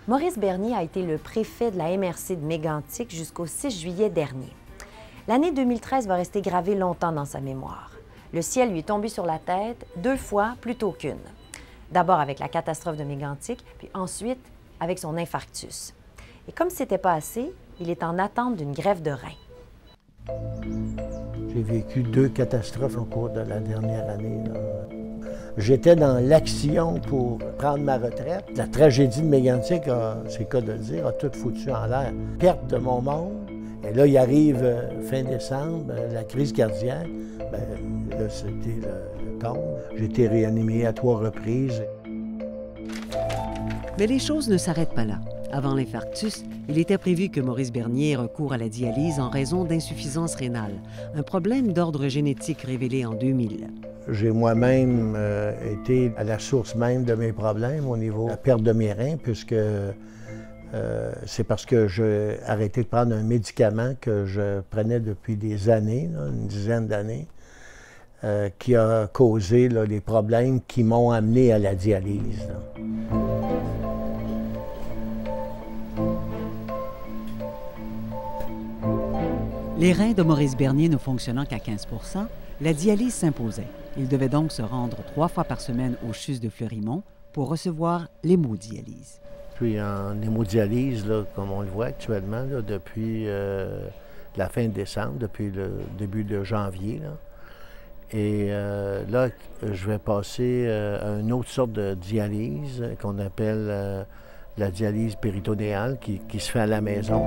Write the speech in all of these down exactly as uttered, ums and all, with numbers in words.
Maurice Bernier a été le préfet de la M R C de Mégantic jusqu'au six juillet dernier. L'année deux mille treize va rester gravée longtemps dans sa mémoire. Le ciel lui est tombé sur la tête deux fois plutôt qu'une. D'abord avec la catastrophe de Mégantic, puis ensuite avec son infarctus. Et comme ce n'était pas assez, il est en attente d'une greffe de rein. J'ai vécu deux catastrophes au cours de la dernière année. J'étais dans l'action pour prendre ma retraite. La tragédie de Mégantic, c'est le cas de le dire, a tout foutu en l'air. Perte de mon monde. Et là, il arrive euh, fin décembre, euh, la crise cardiaque. Bien, là, c'était le, le comble. J'ai été réanimé à trois reprises. Mais les choses ne s'arrêtent pas là. Avant l'infarctus, il était prévu que Maurice Bernier recourt à la dialyse en raison d'insuffisance rénale, un problème d'ordre génétique révélé en deux mille. J'ai moi-même euh, été à la source même de mes problèmes au niveau de la perte de mes reins, puisque euh, c'est parce que j'ai arrêté de prendre un médicament que je prenais depuis des années, là, une dizaine d'années, euh, qui a causé là, les problèmes qui m'ont amené à la dialyse. Là. Les reins de Maurice Bernier ne fonctionnant qu'à quinze pour cent, la dialyse s'imposait. Il devait donc se rendre trois fois par semaine au C H U S de Fleurimont pour recevoir l'hémodialyse. Puis en hémodialyse, là, comme on le voit actuellement, là, depuis euh, la fin de décembre, depuis le début de janvier. Là. Et euh, là, je vais passer euh, à une autre sorte de dialyse qu'on appelle euh, la dialyse péritonéale qui, qui se fait à la maison.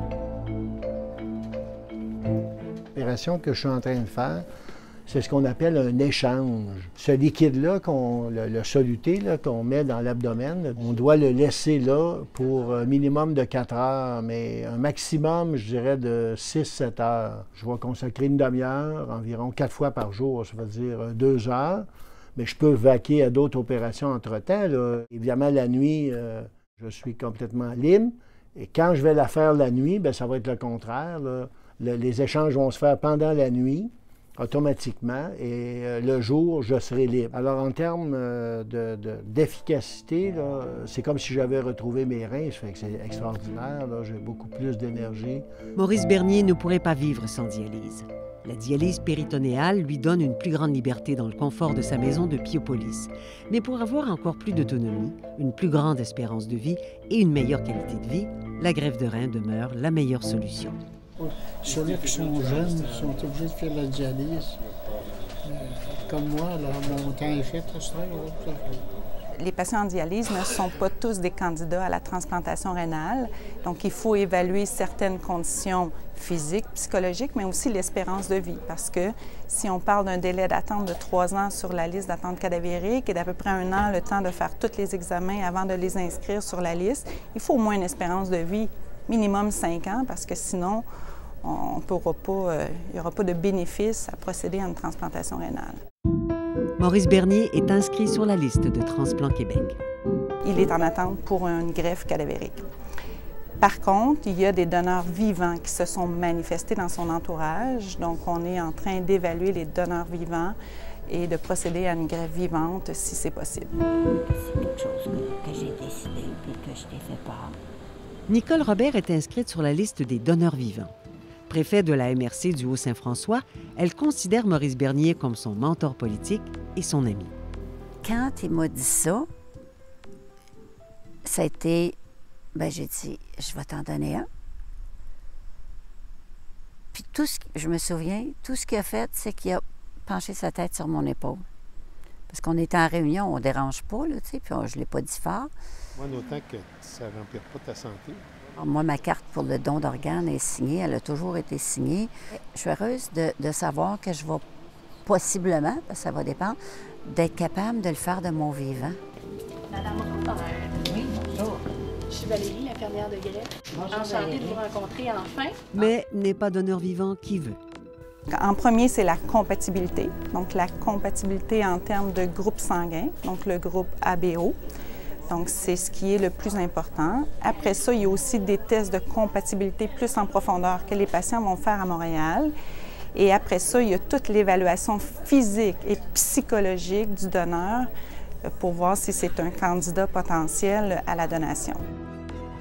L'opération que je suis en train de faire, c'est ce qu'on appelle un échange. Ce liquide-là, qu'on, le, le soluté là, qu'on met dans l'abdomen, on doit le laisser là pour un minimum de quatre heures, mais un maximum, je dirais, de six à sept heures. Je vais consacrer une demi-heure, environ quatre fois par jour, ça veut dire deux heures, mais je peux vaquer à d'autres opérations entre-temps. Là. Évidemment, la nuit, euh, je suis complètement libre, et quand je vais la faire la nuit, bien, ça va être le contraire. Là. Le, les échanges vont se faire pendant la nuit, automatiquement, et euh, le jour, je serai libre. Alors, en termes euh, de, de, d'efficacité, c'est comme si j'avais retrouvé mes reins, ça fait que c'est extraordinaire, j'ai beaucoup plus d'énergie. Maurice Bernier ne pourrait pas vivre sans dialyse. La dialyse péritonéale lui donne une plus grande liberté dans le confort de sa maison de Piopolis. Mais pour avoir encore plus d'autonomie, une plus grande espérance de vie et une meilleure qualité de vie, la greffe de rein demeure la meilleure solution. Ceux-là qui sont jeunes sont obligés de faire la dialyse. Euh, comme moi, là, mon temps est fait. Là, les patients en dialyse ne sont pas tous des candidats à la transplantation rénale. Donc, il faut évaluer certaines conditions physiques, psychologiques, mais aussi l'espérance de vie. Parce que si on parle d'un délai d'attente de trois ans sur la liste d'attente cadavérique et d'à peu près un an le temps de faire tous les examens avant de les inscrire sur la liste, il faut au moins une espérance de vie minimum cinq ans, parce que sinon, on pourra pas, euh, il n'y aura pas de bénéfice à procéder à une transplantation rénale. Maurice Bernier est inscrit sur la liste de Transplant Québec. Il est en attente pour une greffe cadavérique. Par contre, il y a des donneurs vivants qui se sont manifestés dans son entourage. Donc, on est en train d'évaluer les donneurs vivants et de procéder à une greffe vivante si c'est possible. C'est quelque chose que, que j'ai décidé et que je t'ai fait part. Nicole Robert est inscrite sur la liste des donneurs vivants. Préfet de la M R C du Haut-Saint-François, elle considère Maurice Bernier comme son mentor politique et son ami. Quand il m'a dit ça, ça a été, ben j'ai dit, je vais t'en donner un. Puis tout ce je me souviens, tout ce qu'il a fait, c'est qu'il a penché sa tête sur mon épaule. Parce qu'on était en réunion, on ne dérange pas, là, tu sais, puis on, je ne l'ai pas dit fort. Moi, d'autant que ça n'empire pas ta santé. Alors, moi, ma carte pour le don d'organes est signée, elle a toujours été signée. Je suis heureuse de, de savoir que je vais possiblement, parce que ça va dépendre, d'être capable de le faire de mon vivant. Madame Robert. Oui, bonjour. Je suis Valérie, l'infirmière de greffe. Enchantée de vous rencontrer enfin. Mais n'est pas donneur vivant qui veut. En premier, c'est la compatibilité. Donc, la compatibilité en termes de groupe sanguin, donc le groupe A B O. Donc, c'est ce qui est le plus important. Après ça, il y a aussi des tests de compatibilité plus en profondeur que les patients vont faire à Montréal. Et après ça, il y a toute l'évaluation physique et psychologique du donneur pour voir si c'est un candidat potentiel à la donation.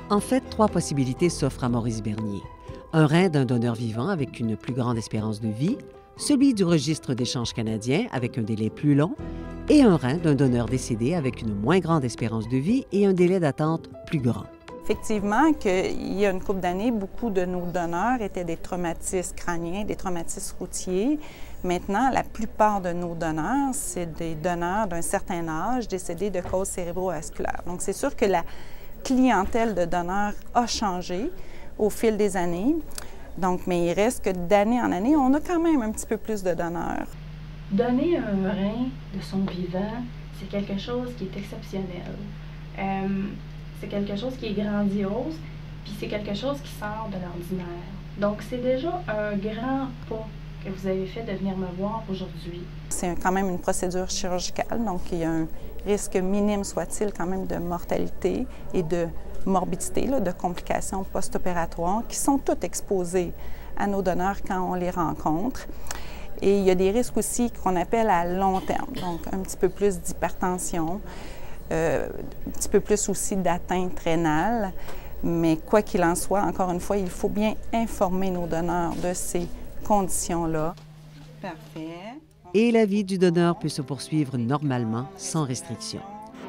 En fait, trois possibilités s'offrent à Maurice Bernier. Un rein d'un donneur vivant avec une plus grande espérance de vie, celui du registre d'échange canadien avec un délai plus long, et un rein d'un donneur décédé avec une moins grande espérance de vie et un délai d'attente plus grand. Effectivement, qu'il y a une couple d'années, beaucoup de nos donneurs étaient des traumatismes crâniens, des traumatismes routiers. Maintenant, la plupart de nos donneurs, c'est des donneurs d'un certain âge décédés de causes cérébrovasculaires. Donc, c'est sûr que la clientèle de donneurs a changé au fil des années. Donc, mais il reste que d'année en année, on a quand même un petit peu plus de donneurs. Donner un rein de son vivant, c'est quelque chose qui est exceptionnel. Euh, c'est quelque chose qui est grandiose, puis c'est quelque chose qui sort de l'ordinaire. Donc, c'est déjà un grand pas que vous avez fait de venir me voir aujourd'hui. C'est quand même une procédure chirurgicale, donc il y a un risque minime soit-il quand même de mortalité et de morbidité, là, de complications post-opératoires qui sont toutes exposées à nos donneurs quand on les rencontre. Et il y a des risques aussi qu'on appelle à long terme, donc un petit peu plus d'hypertension, euh, un petit peu plus aussi d'atteinte rénale. Mais quoi qu'il en soit, encore une fois, il faut bien informer nos donneurs de ces conditions-là. Parfait. Et la vie du donneur peut se poursuivre normalement, sans restriction.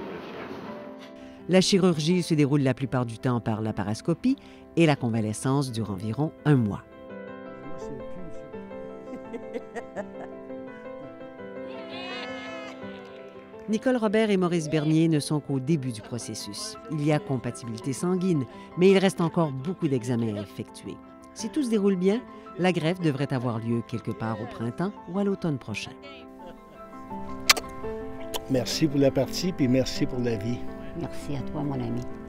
La chirurgie se déroule la plupart du temps par laparoscopie et la convalescence dure environ un mois. Nicole Robert et Maurice Bernier ne sont qu'au début du processus. Il y a compatibilité sanguine, mais il reste encore beaucoup d'examens à effectuer. Si tout se déroule bien, la greffe devrait avoir lieu quelque part au printemps ou à l'automne prochain. Merci pour la partie, puis merci pour la vie. Merci à toi, mon ami.